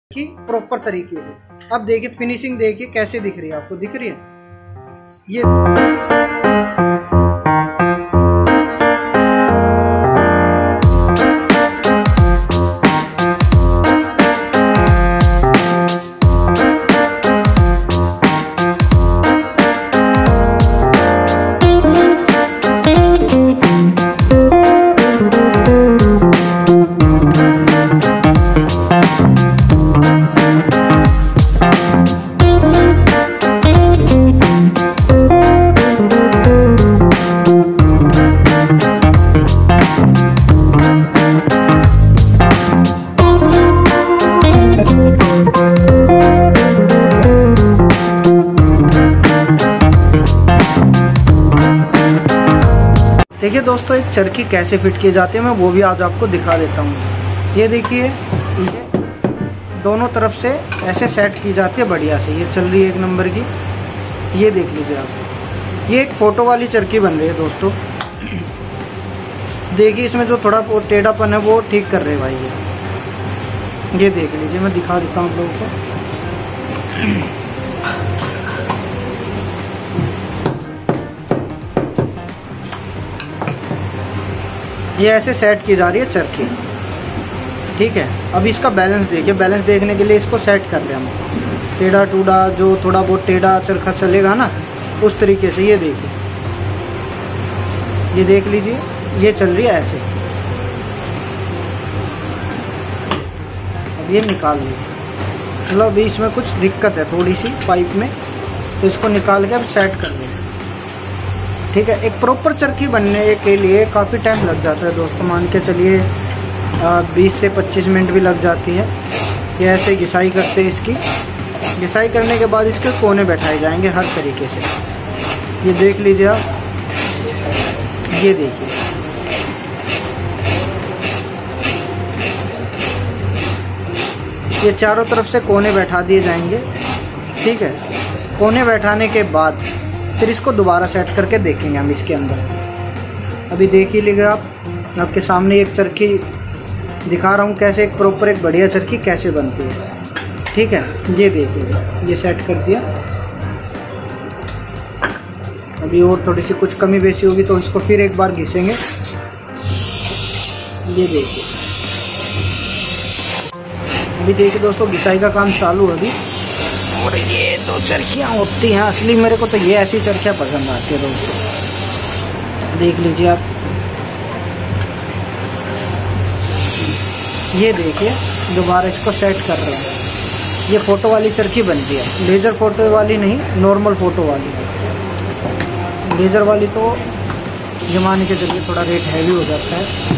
कि प्रॉपर तरीके से। अब देखिए फिनिशिंग, देखिए कैसे दिख रही है, आपको दिख रही है ये। देखिए दोस्तों, एक चरखी कैसे फिट किए जाते हैं मैं वो भी आज आपको दिखा देता हूँ। ये देखिए, ये दोनों तरफ से ऐसे सेट की जाती है बढ़िया से। ये चल रही है एक नंबर की, ये देख लीजिए आप। ये एक फ़ोटो वाली चरखी बन रही है दोस्तों। देखिए इसमें जो थोड़ा वो टेढ़ापन है वो ठीक कर रहे हैं भाई। ये देख लीजिए, मैं दिखा देता हूँ आप लोगों को। ये ऐसे सेट की जा रही है चरखी, ठीक है। अब इसका बैलेंस देखिए, बैलेंस देखने के लिए इसको सेट कर रहे हैं हम। टेढ़ा टूढ़ा जो थोड़ा बहुत टेढ़ा चरखा चलेगा ना, उस तरीके से। ये देखिए, ये देख लीजिए, ये चल रही है ऐसे। अब ये निकाल लीजिए। चलो अभी इसमें कुछ दिक्कत है थोड़ी सी पाइप में, तो इसको निकाल के अब सेट कर लें, ठीक है। एक प्रॉपर चरखी बनने के लिए काफ़ी टाइम लग जाता है दोस्तों, मान के चलिए 20 से 25 मिनट भी लग जाती है। ये ऐसे घिसाई करते हैं इसकी। घिसाई करने के बाद इसके कोने बैठाए जाएंगे हर तरीके से। ये देख लीजिए आप, ये देखिए, ये चारों तरफ से कोने बैठा दिए जाएंगे, ठीक है। कोने बैठाने के बाद फिर इसको दोबारा सेट करके देखेंगे हम इसके अंदर। अभी देख ही लीजिए आप, आपके सामने एक चरखी दिखा रहा हूँ कैसे एक प्रॉपर एक बढ़िया चरखी कैसे बनती है, ठीक है। ये देखिए, ये सेट कर दिया। अभी और थोड़ी सी कुछ कमी बेसी होगी तो इसको फिर एक बार घिसेंगे। ये देखिए, अभी देखिए दोस्तों, घिसाई का काम चालू है अभी। और ये दो चरखियाँ होती हैं असली, मेरे को तो ये ऐसी चरखियाँ पसंद आती है दोस्तों। देख लीजिए आप, ये देखिए दोबारा इसको सेट कर रहे हैं। ये फ़ोटो वाली चरखी बनती है, लेज़र फ़ोटो वाली नहीं, नॉर्मल फ़ोटो वाली। लेज़र वाली तो जमाने के जरिए थोड़ा रेट हैवी हो जाता है।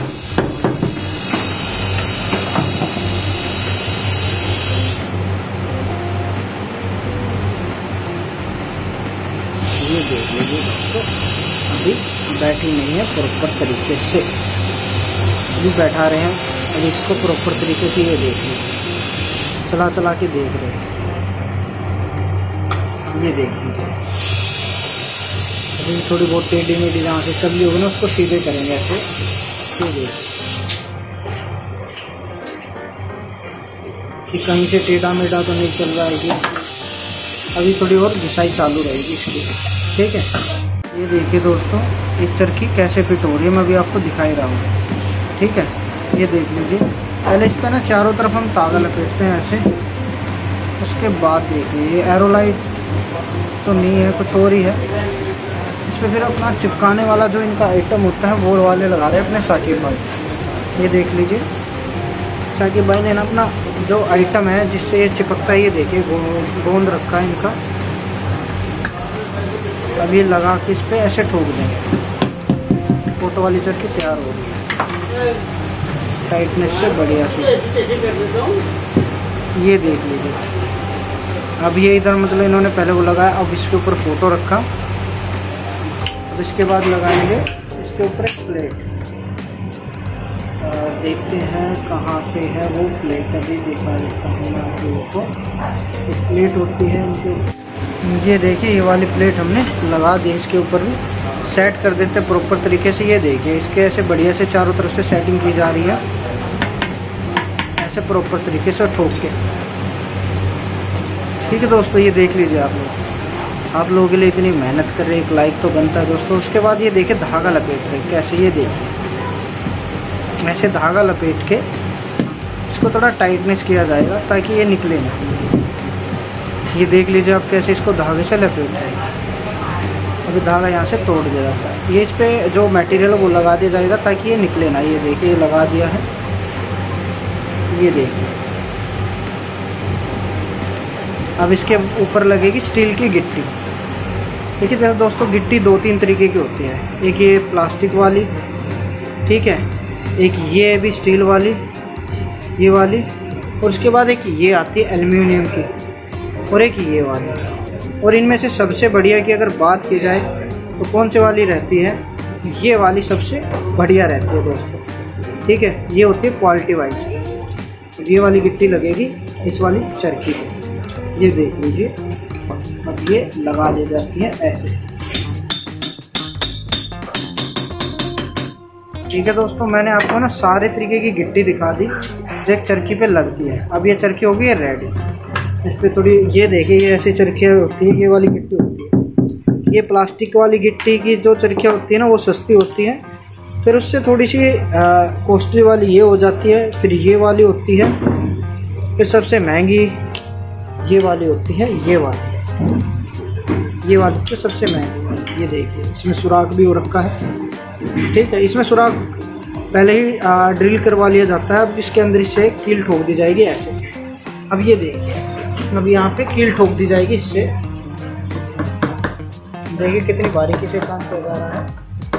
ये देख लीजिए दोस्तों, अभी बैठी नहीं है प्रॉपर तरीके से, अभी बैठा रहे हैं। अभी इसको प्रॉपर तरीके से ये देख लीजिए, चला चला के देख रहे हैं। ये देख लीजिए, अभी थोड़ी बहुत टेढ़ी मेढ़ी जहाँ से चल रही होगी ना उसको सीधे करेंगे ऐसे। ये देखिए कि कहीं से टेढ़ा मेढ़ा तो नहीं चल रहा है कि अभी थोड़ी और घिसाई चालू रहेगी इसकी, ठीक है। ये देखिए दोस्तों, एक चरखी कैसे फिट हो रही है, मैं अभी आपको दिखा ही रहा हूँ, ठीक है। ये देख लीजिए, पहले इस पर ना चारों तरफ हम धागा लपेटते हैं ऐसे। उसके बाद देखिए, ये एरोलाइट तो नहीं है, कुछ और ही है। इस पर फिर अपना चिपकाने वाला जो इनका आइटम होता है वो वाले लगा रहे हैं अपने साकिब भाई। ये देख लीजिए, साकिब भाई ने ना अपना जो आइटम है जिससे ये चिपकता है, ये देखिए गोंद रखा है इनका। अब ये लगा के इस पर ऐसे ठोक देंगे। फोटो वाली चरखी तैयार हो रही है टाइटनेस से बढ़िया से। ये देख लीजिए, अब ये इधर मतलब इन्होंने पहले वो लगाया, अब इसके ऊपर फोटो रखा। अब इसके बाद लगाएंगे इसके ऊपर एक प्लेट। देखते हैं कहाँ पे है वो प्लेट, अभी दिखा देता हूँ मैं आप लोगों को। एक प्लेट होती है इनके, ये देखिए ये वाली प्लेट हमने लगा दी। इसके ऊपर भी सेट कर देते हैं प्रॉपर तरीके से। ये देखिए, इसके ऐसे बढ़िया से चारों तरफ से सेटिंग की जा रही है ऐसे प्रॉपर तरीके से ठोक के। ठीक है दोस्तों, ये देख लीजिए आप लोगों के लिए इतनी मेहनत कर रहे हैं, एक लाइक तो बनता है दोस्तों। उसके बाद ये देखिए धागा लपेट रहे कैसे, ये देखिए ऐसे धागा लपेट के इसको थोड़ा टाइटनेस किया जाएगा ताकि ये निकले ना। ये देख लीजिए आप कैसे इसको धागे से लपेट रहे हैं। अभी धागा यहाँ से तोड़ दिया जाता है, ये इस पर जो मटेरियल है वो लगा दिया जाएगा ताकि ये निकले ना। ये देखिए ये लगा दिया है, ये देखिए। अब इसके ऊपर लगेगी स्टील की गिट्टी। देखिए दोस्तों, गिट्टी 2-3 तरीके की होती है। एक ये प्लास्टिक वाली, ठीक है, एक ये भी स्टील वाली, ये वाली, और उसके बाद एक ये आती है एल्युमिनियम की, और एक ये वाली। और इनमें से सबसे बढ़िया की अगर बात की जाए तो कौन सी वाली रहती है, ये वाली सबसे बढ़िया रहती है दोस्तों, ठीक है। ये होती है क्वालिटी वाइज। ये वाली गिट्टी लगेगी इस वाली चरखी पे, ये देख लीजिए। अब ये लगा दी जाती है ऐसे, ठीक है दोस्तों। मैंने आपको ना सारे तरीके की गिट्टी दिखा दी जो एक चरखी पे लगती है। अब ये चरखी होगी रेडी, इस पर थोड़ी ये देखिए, ये ऐसी चरखियाँ होती है, ये वाली गिट्टी होती है। ये प्लास्टिक वाली गिट्टी की जो चरखियाँ होती है ना वो सस्ती होती है, फिर उससे थोड़ी सी कॉस्टली वाली ये हो जाती है, फिर ये वाली होती है, फिर सबसे महंगी ये वाली होती है, ये वाली तो सबसे महंगी। ये देखिए इसमें सुराख भी हो रखा है, ठीक है। इसमें सुराख पहले ही ड्रिल करवा लिया जाता है। अब इसके अंदर से कील ठोक दी जाएगी ऐसे। अब ये देखिए, अब यहाँ पे कील ठोक दी जाएगी इससे। देखिए कितनी बारीकी से काम किया जा रहा है।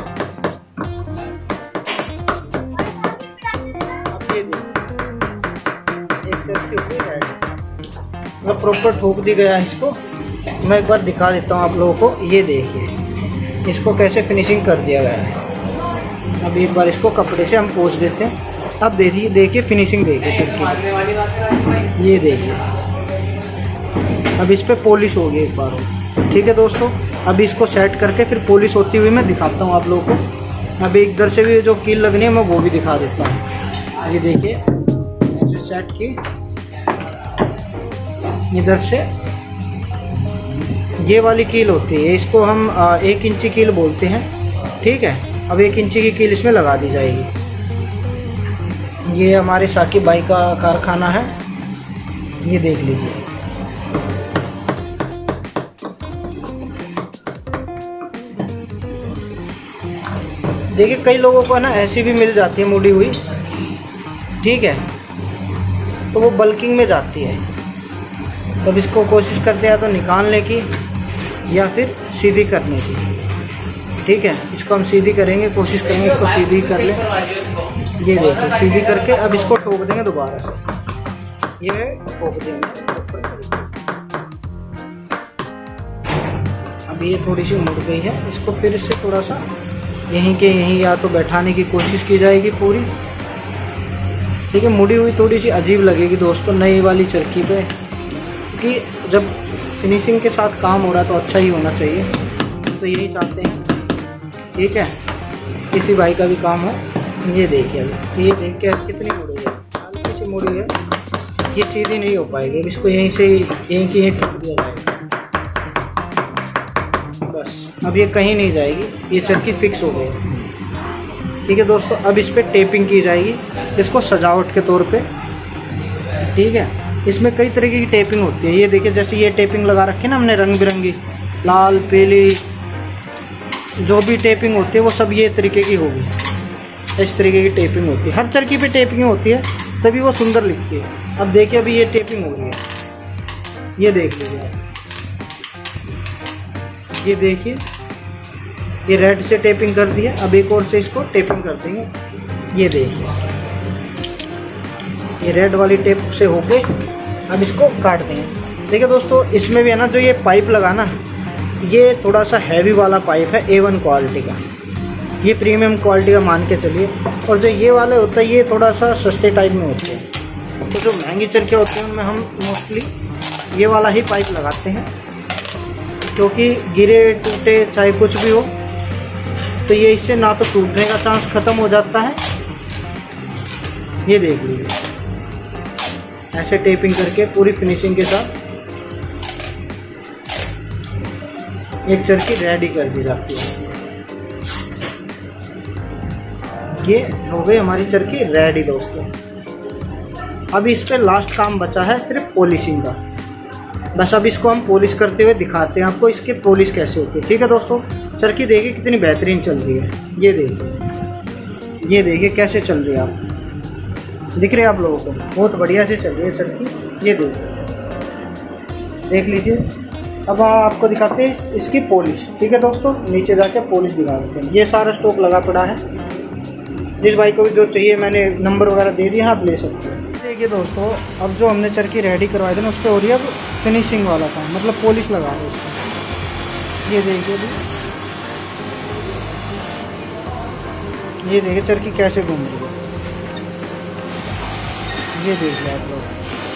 अब ये मतलब प्रॉपर ठोक दी गया है इसको। मैं एक बार दिखा देता हूँ आप लोगों को। ये देखिए इसको कैसे फिनिशिंग कर दिया गया है। अब एक बार इसको कपड़े से हम पोंछ देते हैं। अब देखिए फिनिशिंग देखिए चरखी, ये देखिए। अब इस पर पॉलिश होगी एक बार, ठीक है दोस्तों। अब इसको सेट करके फिर पॉलिश होती हुई मैं दिखाता हूँ आप लोगों को। अब इधर से भी जो कील लगनी है मैं वो भी दिखा देता हूँ। ये देखिए ऐसे सेट की, इधर से ये वाली कील होती है, इसको हम 1 इंची कील बोलते हैं, ठीक है। अब 1 इंची की कील इसमें लगा दी जाएगी। ये हमारे साकिब भाई का कारखाना है, ये देख लीजिए। देखिए कई लोगों को ना ऐसी भी मिल जाती है मुड़ी हुई, ठीक है, तो वो बल्किंग में जाती है। तब इसको कोशिश करते हैं तो निकालने की या फिर सीधी करने की, ठीक है। इसको हम सीधी करेंगे, कोशिश करेंगे इसको सीधी कर लें। ये देखिए सीधी करके अब इसको ठोक देंगे दोबारा से, ये ठोक देंगे। अब ये थोड़ी सी मुड़ गई है, इसको फिर से थोड़ा सा यहीं के यहीं या तो बैठाने की कोशिश की जाएगी पूरी, ठीक है। मुड़ी हुई थोड़ी सी अजीब लगेगी दोस्तों नई वाली चरखी पे, क्योंकि जब फिनिशिंग के साथ काम हो रहा है तो अच्छा ही होना चाहिए, तो यही चाहते हैं, ठीक है। किसी भाई का भी काम हो। ये देखिए, ये देख के कितनी मुड़ी है, हल्की सी मुड़ी है, ये सीधी नहीं हो पाएगी। अब इसको यहीं से यहीं की यहीं ठोक दिया जाएगा बस। अब ये कहीं नहीं जाएगी, ये चरखी फिक्स हो गई, ठीक है दोस्तों। अब इस पर टेपिंग की जाएगी, इसको सजावट के तौर पे, ठीक है। इसमें कई तरीके की टेपिंग होती है। ये देखिए जैसे ये टेपिंग लगा रखी है ना हमने रंग बिरंगी, लाल पीली, जो भी टेपिंग होती है वो सब ये तरीके की होगी। इस तरीके की टेपिंग होती है, हर चरखी पे टेपिंग होती है, तभी वो सुंदर लिखती है। अब देखिए अभी ये टेपिंग हो रही है, ये देख लीजिए, ये देखिए ये रेड से टेपिंग कर दी है। अब एक और से इसको टेपिंग कर देंगे, ये देखिए ये रेड वाली टेप से हो गए। अब इसको काट देंगे। देखिए दोस्तों इसमें भी है ना, जो ये पाइप लगाना, ये थोड़ा सा हैवी वाला पाइप है, A1 क्वालिटी का, ये प्रीमियम क्वालिटी का मान के चलिए। और जो ये वाले होता है ये थोड़ा सा सस्ते टाइप में होते हैं। तो जो महंगी चरखियाँ होती हैं उनमें हम मोस्टली ये वाला ही पाइप लगाते हैं, क्योंकि गिरे टूटे चाहे कुछ भी हो तो ये इससे ना तो टूटने का चांस ख़त्म हो जाता है। ये देख लीजिए ऐसे टेपिंग करके पूरी फिनिशिंग के साथ एक चरखी रेडी कर दी जाती है। ये हो गई हमारी चरखी रेडी दोस्तों। अभी इस पे लास्ट काम बचा है सिर्फ पॉलिशिंग का। बस अब इसको हम पॉलिश करते हुए दिखाते हैं आपको इसकी पॉलिश कैसे होती है। ठीक है दोस्तों, चरखी देखिए कितनी बेहतरीन चल रही है। ये देखिए कैसे चल रही है, आप दिख रहे हैं आप लोगों को, बहुत बढ़िया से चल रही है चरखी। ये देख लीजिए। अब आपको दिखाते हैं इसकी पॉलिश। ठीक है दोस्तों, नीचे जाके पॉलिश दिखा देते हैं। ये सारा स्टॉक लगा पड़ा है, जिस भाई को भी जो चाहिए मैंने नंबर वगैरह दे दिया, आप ले सकते हैं। देखिए दोस्तों, अब जो हमने चरखी रेडी करवाई थी ना, उस पर हो रही है अब फिनिशिंग वाला था, मतलब पॉलिश लगा रहे हैं इसको। ये देखिए चरखी कैसे घूम रही है। ये देखिए आप लोग,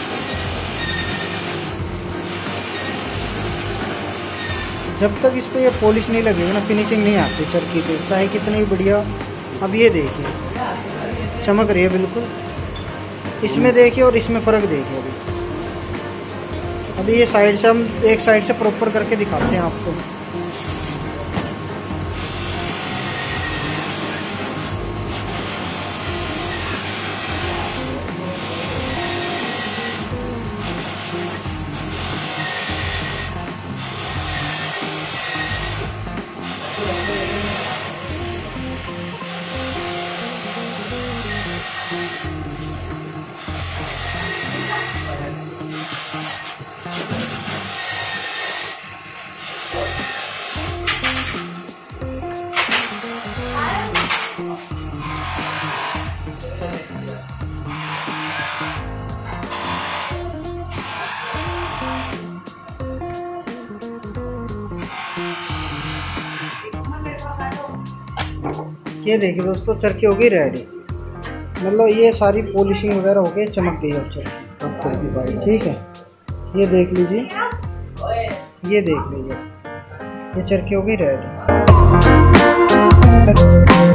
जब तक इस पर ये पॉलिश नहीं लगेगी ना, फिनिशिंग नहीं आती चरखी पे, चाहे कितनी बढ़िया। अब ये देखिए चमक रही है बिल्कुल। इसमें देखिए और इसमें फ़र्क देखिए। अभी ये साइड से हम एक साइड से प्रॉपर करके दिखाते हैं आपको। ये देखिए दोस्तों, चरखी हो गई रेडी। मतलब ये सारी पॉलिशिंग वगैरह हो गई, चमक गई अब चरखी। ठीक है, ये देख लीजिए, ये चरखी हो गई रेडी।